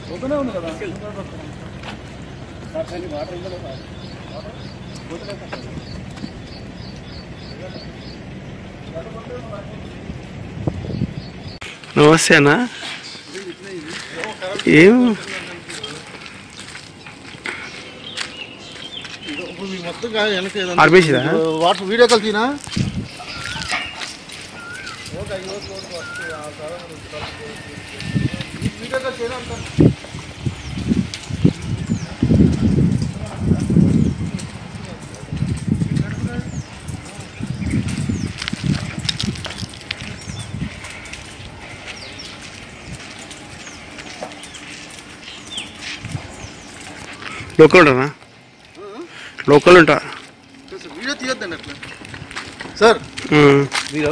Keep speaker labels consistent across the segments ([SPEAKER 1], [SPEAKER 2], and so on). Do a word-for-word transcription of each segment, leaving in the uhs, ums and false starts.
[SPEAKER 1] Open ఉంది కదా sir sir water ఉందా సార్ వాటర్ బోతలే సార్
[SPEAKER 2] నమస్తేనా ఏం
[SPEAKER 1] మొత్తం
[SPEAKER 2] ఆర్పేసిదా
[SPEAKER 1] వాటర్ వీడియో కాల్ తీనా వీడియో కాల్ చేయనా
[SPEAKER 2] లోకల్ ఉంటానా లోకల్ ఉంటా
[SPEAKER 1] వీడియో తీయొద్దండి అట్లా సార్ మీరు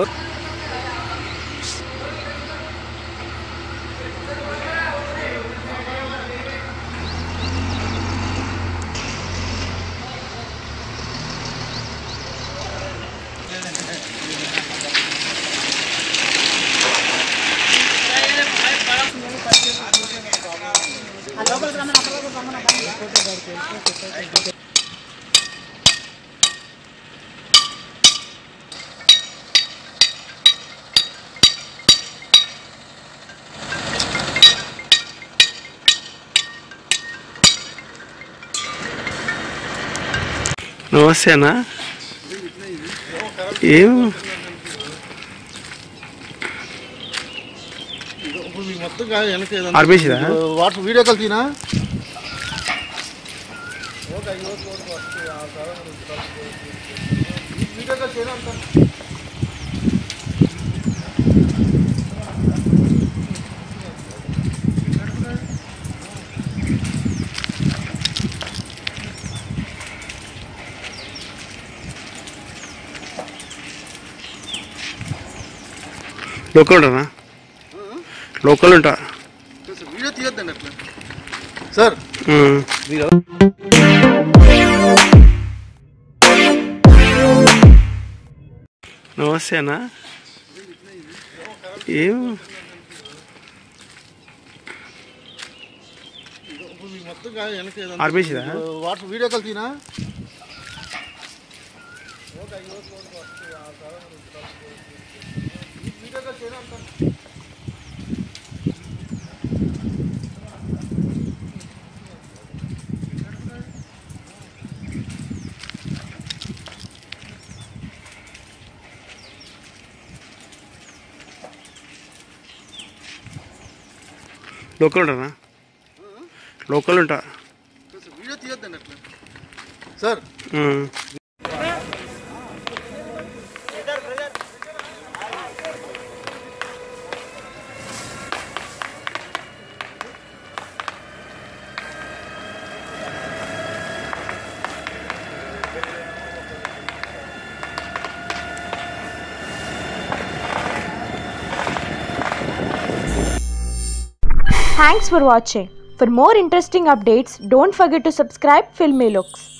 [SPEAKER 2] నమస్తేనా ఏం
[SPEAKER 1] మొత్తం
[SPEAKER 2] ఆర్పేసిదా
[SPEAKER 1] వాటర్ వీడియో కాల్ తీనా వీడియో కాల్ చేయనా
[SPEAKER 2] లోకల్ ఉంటానా లోకల్ ఉంటా
[SPEAKER 1] వీడియో తీయొద్దండి అట్లా సార్ మీరు
[SPEAKER 2] నమస్తేనా ఏం
[SPEAKER 1] మొత్తం
[SPEAKER 2] ఆర్పేసిదా
[SPEAKER 1] వాటర్ వీడియో కాల్ తీనా వీడియో కాల్ చేయనా
[SPEAKER 2] లోకల్ ఉంటానా లోకల్ ఉంటా
[SPEAKER 1] వీడియో తీయొద్దండి అట్లా sir
[SPEAKER 3] Thanks for watching. For more interesting updates, don't forget to subscribe Filmy Looks.